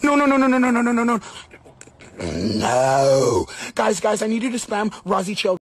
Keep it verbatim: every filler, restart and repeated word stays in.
No, no, no, no, no, no, no, no, no, no. No. Guys, guys, I need you to spam Rozzy Chill.